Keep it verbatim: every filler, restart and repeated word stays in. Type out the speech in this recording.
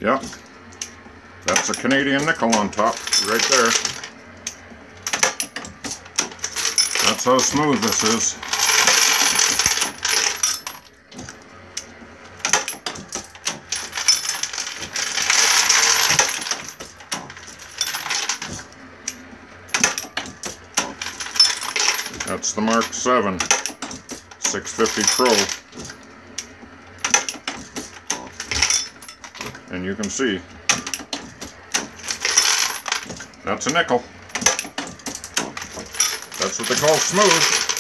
Yep. That's a Canadian nickel on top, right there. That's how smooth this is. That's the Mark seven six fifty Pro. And you can see, that's a nickel. That's what they call smooth.